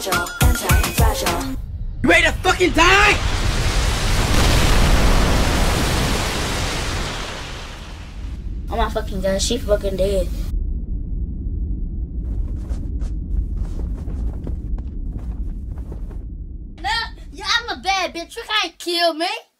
anti-fragile, anti-fragile. You ready to fucking die? Oh my fucking god, she fucking dead. No, yeah, I'm a bad bitch. You can't kill me.